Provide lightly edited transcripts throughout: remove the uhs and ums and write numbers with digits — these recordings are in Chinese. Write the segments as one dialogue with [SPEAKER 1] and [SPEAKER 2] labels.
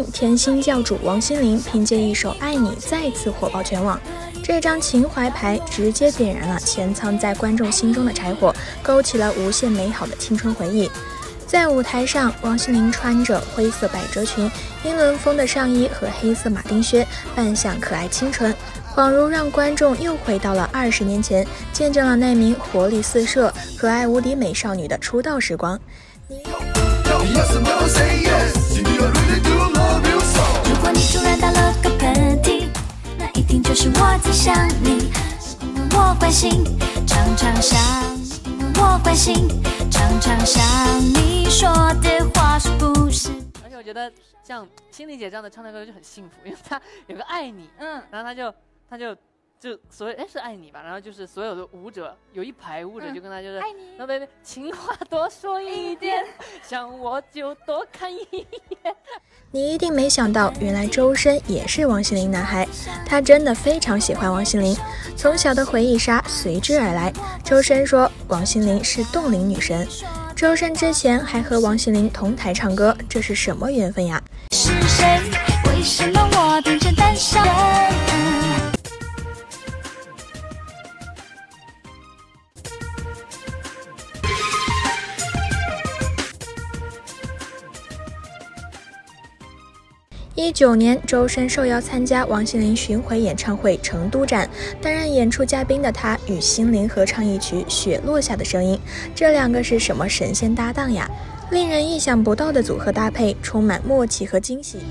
[SPEAKER 1] 甜心教主王心凌凭借一首《爱你》再次火爆全网。这张情怀牌直接点燃了潜藏在观众心中的柴火，勾起了无限美好的青春回忆。在舞台上，王心凌穿着灰色百褶裙、英伦风的上衣和黑色马丁靴，扮相可爱清纯，恍如让观众又回到了20年前，见证了那名活力四射、可爱无敌美少女的出道时光。
[SPEAKER 2] 如果你突然打了个喷嚏，那一定就是我在想你。我关心，常常想，我关心，常常想你说的话是不是？
[SPEAKER 3] 而且我觉得像心凌姐这样的唱的歌就很幸福，因为她有个爱你，然后她就所谓是爱你吧，然后就是所有的舞者有一排舞者就跟她就是
[SPEAKER 2] 爱你，
[SPEAKER 3] 然后baby情话多说一点，想我就多看一眼。
[SPEAKER 1] 你一定没想到，原来周深也是王心凌男孩，他真的非常喜欢王心凌，从小的回忆杀随之而来。周深说王心凌是冻龄女神，周深之前还和王心凌同台唱歌，这是什么缘分呀？
[SPEAKER 2] 是谁？为什么我变成单身？
[SPEAKER 1] 19年，周深受邀参加王心凌巡回演唱会成都站，担任演出嘉宾的他与心凌合唱一曲《雪落下的声音》，这两个是什么神仙搭档呀？令人意想不到的组合搭配，充满默契和惊喜。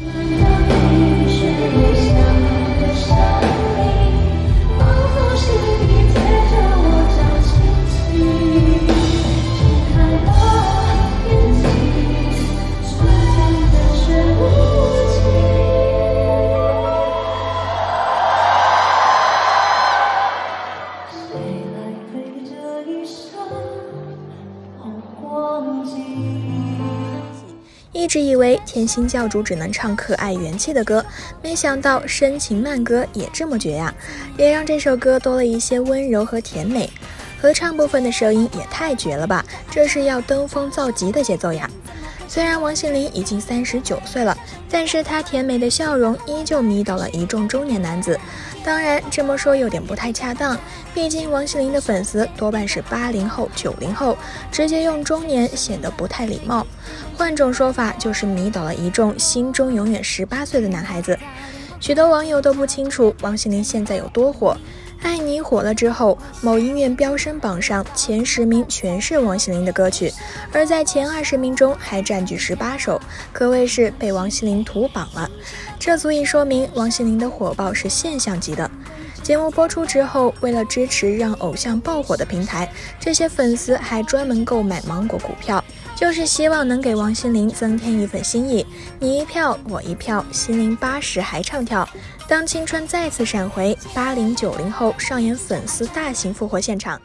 [SPEAKER 1] 一直以为甜心教主只能唱可爱元气的歌，没想到深情慢歌也这么绝呀，也让这首歌多了一些温柔和甜美。合唱部分的声音也太绝了吧，这是要登峰造极的节奏呀。虽然王心凌已经39岁了，但是她甜美的笑容依旧迷倒了一众中年男子。当然这么说有点不太恰当，毕竟王心凌的粉丝多半是80后、90后，直接用中年显得不太礼貌。换种说法就是迷倒了一众心中永远18岁的男孩子。许多网友都不清楚王心凌现在有多火。爱你火了之后，某音乐飙升榜上前10名全是王心凌的歌曲，而在前20名中还占据18首，可谓是被王心凌屠榜了。这足以说明王心凌的火爆是现象级的。节目播出之后，为了支持让偶像爆火的平台，这些粉丝还专门购买芒果股票，就是希望能给王心凌增添一份心意。你一票我一票，心凌80还唱跳。当青春再次闪回，80、90后上演粉丝大型复活现场。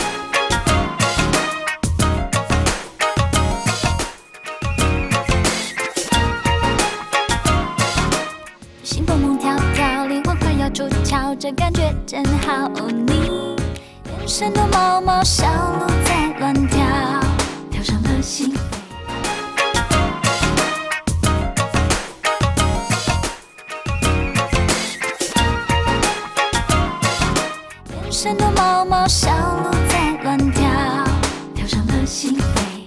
[SPEAKER 2] 心蹦蹦跳跳，灵魂快要出窍，这感觉真好。你眼神多毛毛，小鹿在乱跳，跳上了心扉。眼神多毛毛，小鹿在乱跳，跳上了心扉。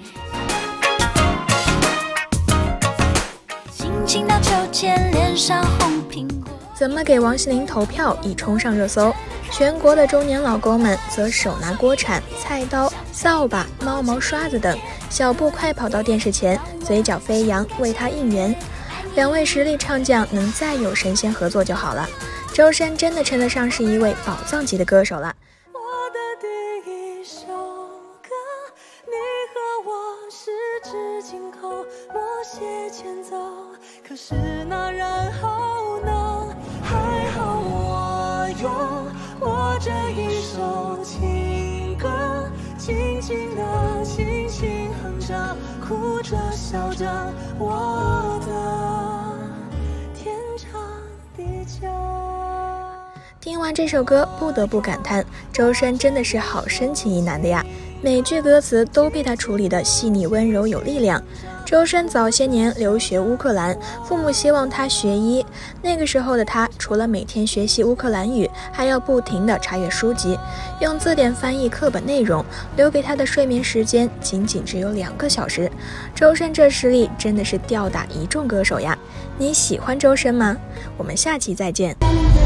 [SPEAKER 2] 心情到秋千，脸上红苹果。
[SPEAKER 1] 怎么给王心凌投票已冲上热搜，全国的中年老公们则手拿锅铲、菜刀、扫把、猫毛刷子等，小步快跑到电视前，嘴角飞扬，为她应援。两位实力唱将能再有神仙合作就好了。周深真的称得上是一位宝藏级的歌手了。
[SPEAKER 2] 我的第一首歌，你和我十指紧扣，默写前奏，可是那然后呢？还好我有我这一首情歌，轻轻的轻轻哼着，哭着笑着，我的天长地久。
[SPEAKER 1] 听完这首歌，不得不感叹，周深真的是好深情一男的呀！每句歌词都被他处理的细腻温柔有力量。 周深早些年留学乌克兰，父母希望他学医。那个时候的他，除了每天学习乌克兰语，还要不停地查阅书籍，用字典翻译课本内容，留给他的睡眠时间仅仅只有2个小时。周深这实力真的是吊打一众歌手呀！你喜欢周深吗？我们下期再见。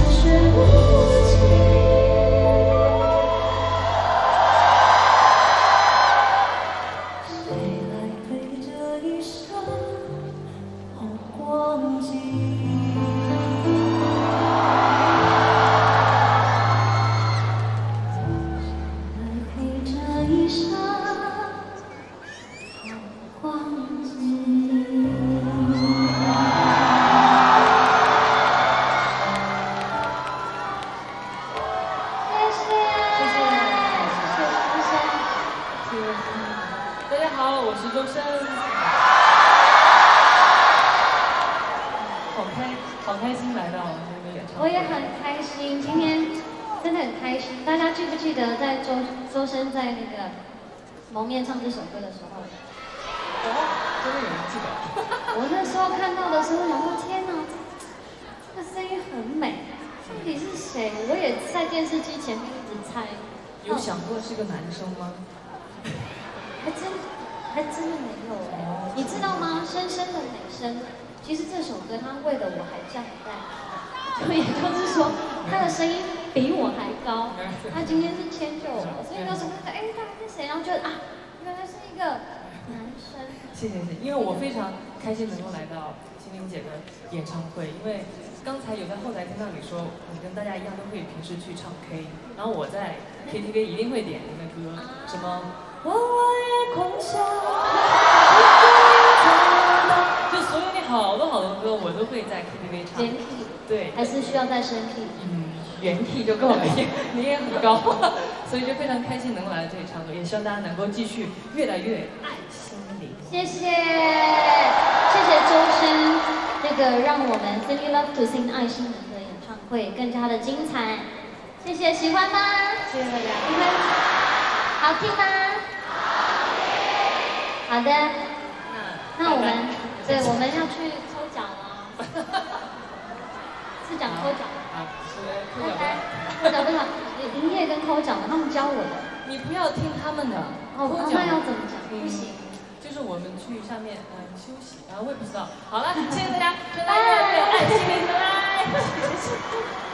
[SPEAKER 4] 好开心来到这个演唱会。
[SPEAKER 5] 我也很开心，今天真的很开心。大家记不记得在周深在那个蒙面唱这首歌的时候？
[SPEAKER 4] 哦，真的有人记得。
[SPEAKER 5] 我那时候看到的时候，想说天哪，这个声音很美，到底是谁？我也在电视机前面一直猜。
[SPEAKER 4] 有想过是个男生吗？
[SPEAKER 5] 还真的没有哎。你知道吗？深深的美声。其实这首歌他为了我还降蛋，也就是说他的声音比我还高。他今天是迁就我，所以那时候他是谁？然后觉得啊，原来是一个男生。
[SPEAKER 4] 谢谢，因为我非常开心能够来到心灵姐的演唱会，因为刚才有在后台听到你说你跟大家一样都会平时去唱 K， 然后我在 KTV 一定会点你的歌，什么我也狂想。就所有你好多歌，我都会在 KTV 唱。
[SPEAKER 5] 原 key
[SPEAKER 4] 对，
[SPEAKER 5] 还是需要再升 key。
[SPEAKER 4] 原 key 就够了，你也很高，所以就非常开心能够来到这里唱歌，也希望大家能够继续越来越爱心灵。
[SPEAKER 5] 谢谢周深，这个让我们 Cindy Love to Sing 爱心灵的演唱会更加的精彩。谢谢，喜欢吗？
[SPEAKER 4] 谢谢大家。
[SPEAKER 5] 你们好听吗？好的。那我们要去抽奖了，是讲抽奖
[SPEAKER 4] 啊，是
[SPEAKER 5] 抽奖不是营业跟抽奖的，他们教我的。
[SPEAKER 4] 你不要听他们的。
[SPEAKER 5] 哦，那要怎么讲？不行。
[SPEAKER 4] 就是我们去下面休息，然后我也不知道。好了，谢谢大家，祝大家越来越爱心灵，拜拜。